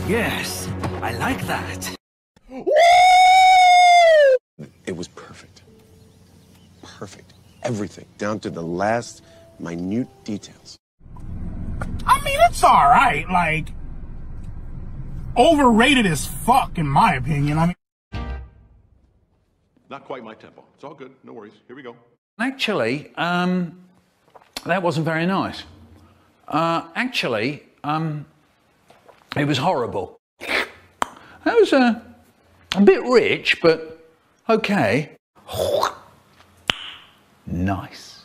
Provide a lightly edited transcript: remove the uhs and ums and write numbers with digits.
Yes, I like that. It was perfect. Perfect. Everything, down to the last minute details. I mean, it's all right. Like, overrated as fuck, in my opinion. I mean, Not quite my tempo. It's all good. No worries. Here we go. Actually, that wasn't very nice. It was horrible. That was a bit rich, but okay. Nice.